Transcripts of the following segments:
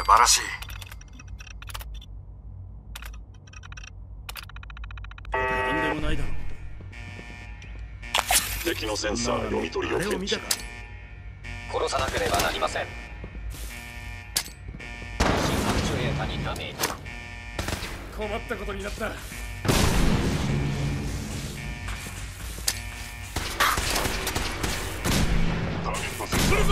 晴らしい。 なんでもないだろう。 敵のセンサー読み取りを検知。 殺さなければなりません。新アクチュエータにダメージ。 困ったことになった。 ターゲットセンサー。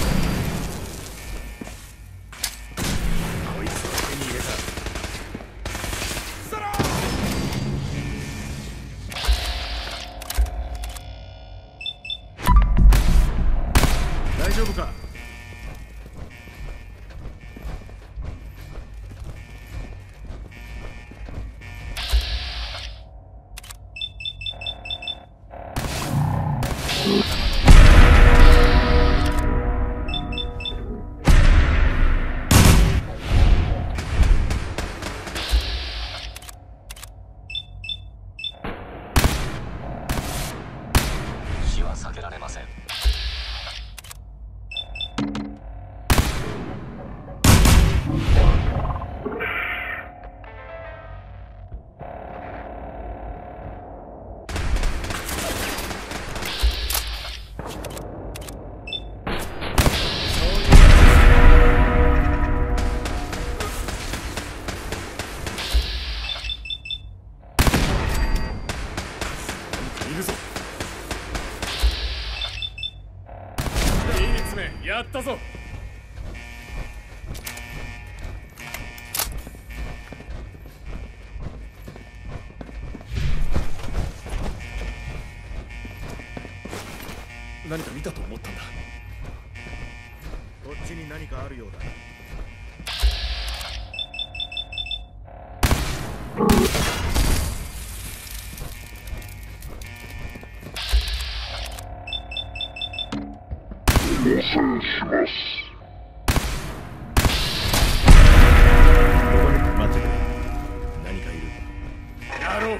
こいつを手に入れた。大丈夫か。 死は避けられません。 いるぞ。いい詰めやったぞ。何か見たと思ったんだ。 こっちに何かあるようだ。 応戦します。 待ってくれ。何かいる。 やろう。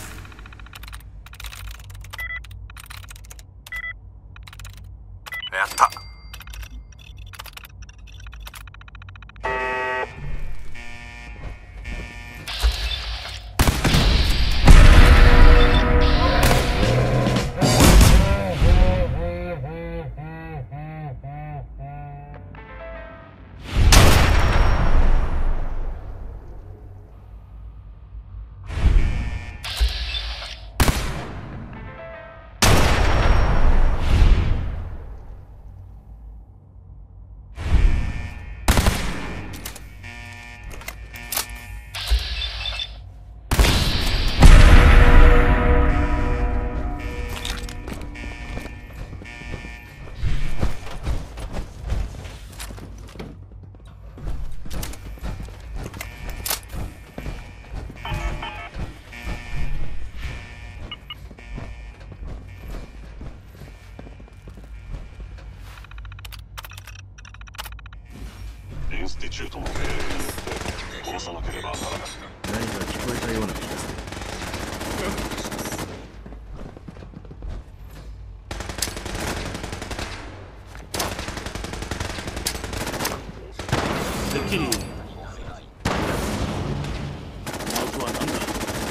やった。 インスティチュートの命令によって殺さなければならない。 何か聞こえたような気がする。 てっきりマークは何だ。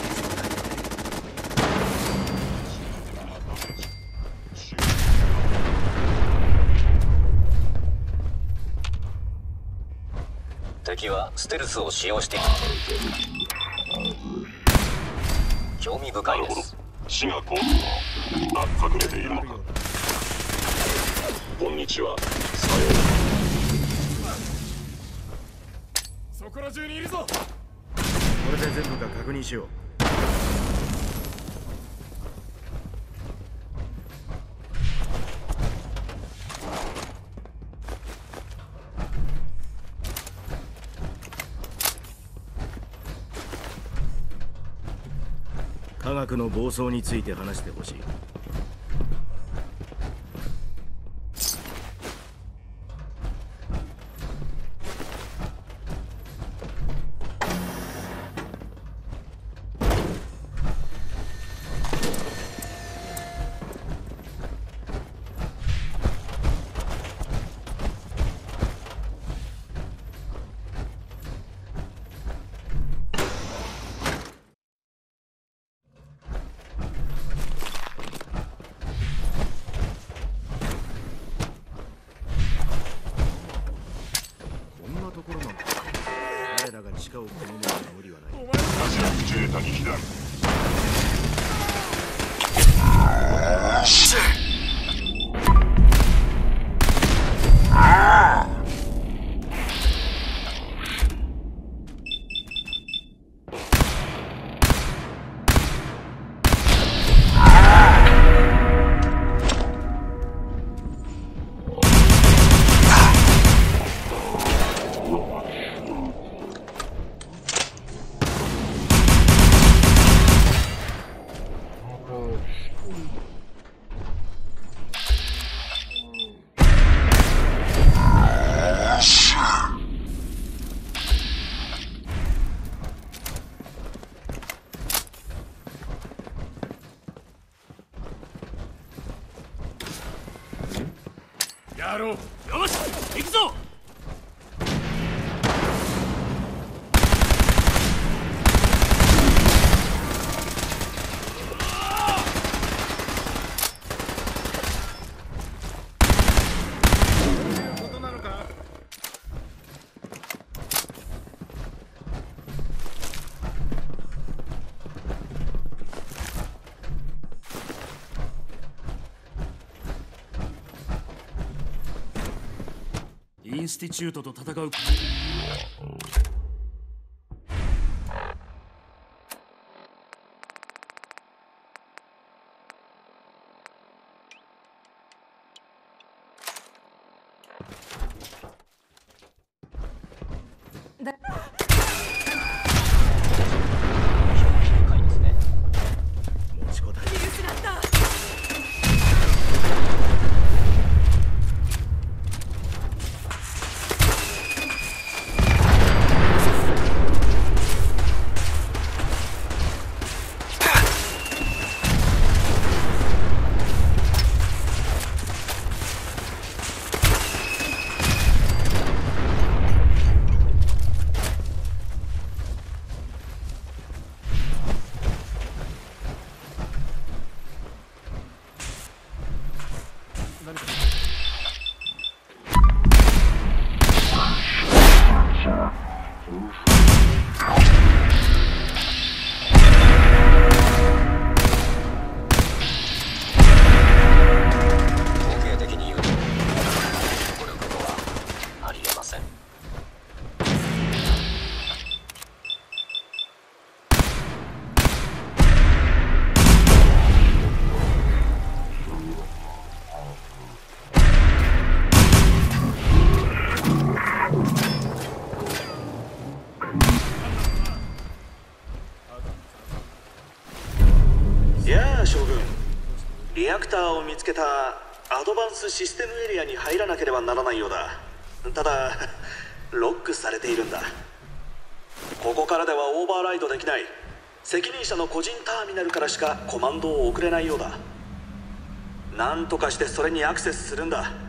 敵はステルスを使用している。興味深いです。 死が今度は隠れているのか。こんにちは。さようなら。 そこら中にいるぞ。 これで全部が確認しよう。科学の暴走について話してほしい。 地下をこのまま無理はない。 アジア宇宙打撃弾。 やろう。 よし行くぞ。インスティチュートと戦う。 持ちこたえ。 やあ将軍、リアクターを見つけたアドバンスシステムエリアに入らなければならないようだ。ただロックされているんだ。ここからではオーバーライドできない。責任者の個人ターミナルからしかコマンドを送れないようだ。なんとかしてそれにアクセスするんだ。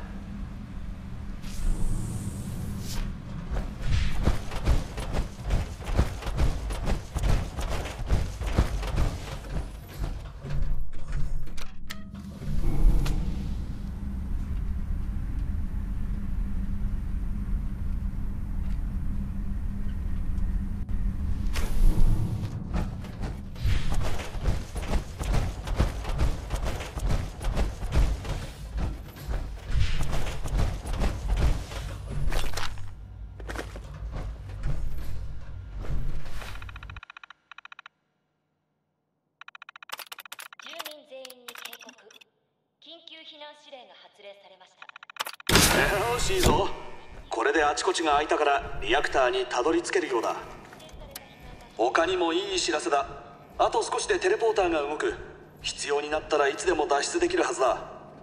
よしいいぞ。これであちこちが開いたからリアクターにたどり着けるようだ。他にもいい知らせだ。あと少しでテレポーターが動く。必要になったらいつでも脱出できるはずだ。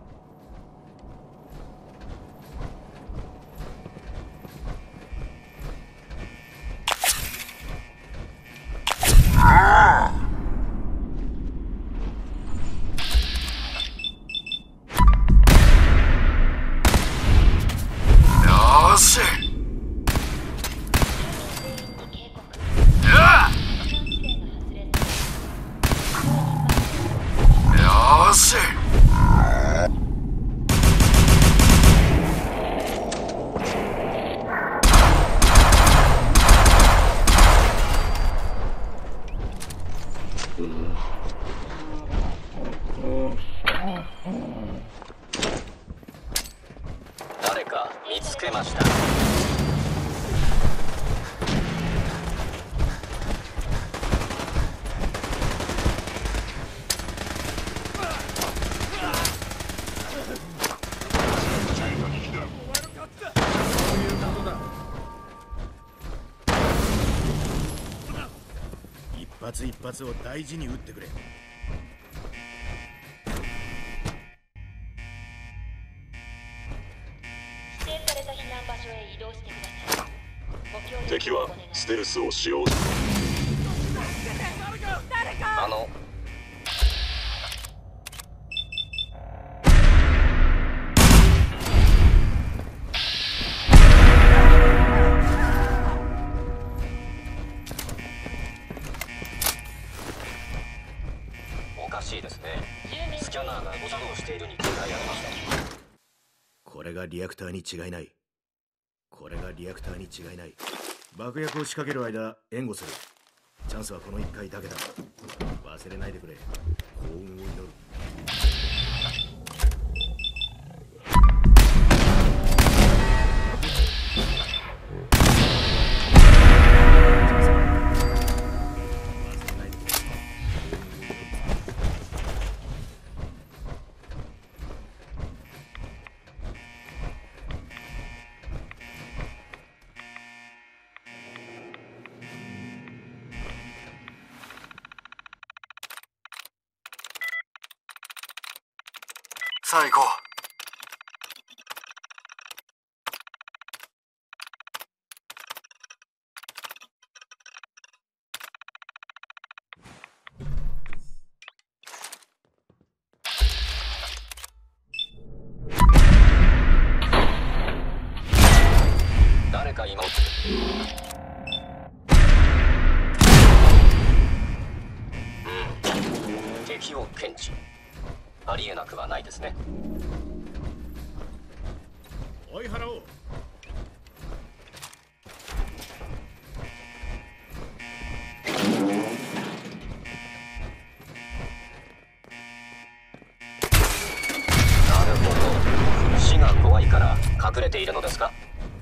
よし。よし。 ました。 一発一発を大事に撃ってくれ。 指定された避難場所へ移動してください。ご協力敵はステルスを使用。 おかしいですね。スキャナーが誤作動しているに違いありません。 これがリアクターに違いない。これがリアクターに違いない。爆薬を仕掛ける間援護する。チャンスはこの1回だけだ。忘れないでくれ。幸運を祈る。 さあ行こう。 誰か今敵を検知。ありえなくはないですね。 追い払おう。 なるほど。死が怖いから隠れているのですか。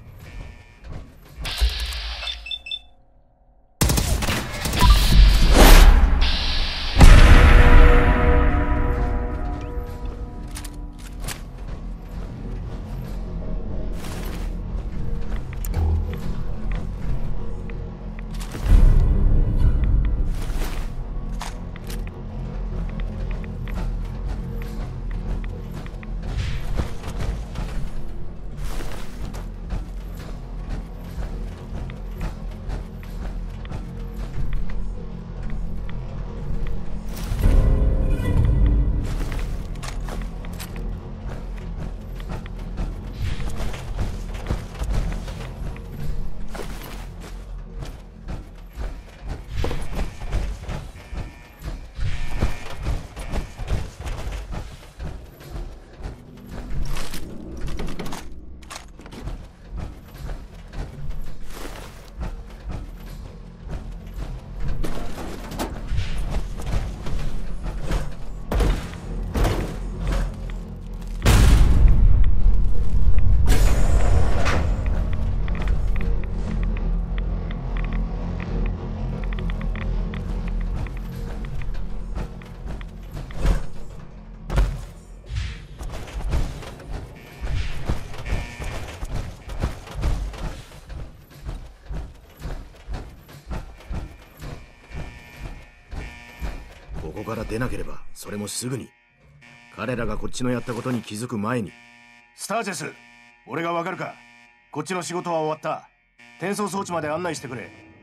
ここから出なければ、それもすぐに。彼らがこっちのやったことに気づく前に。 スターチェス、俺がわかるか。こっちの仕事は終わった。転送装置まで案内してくれ。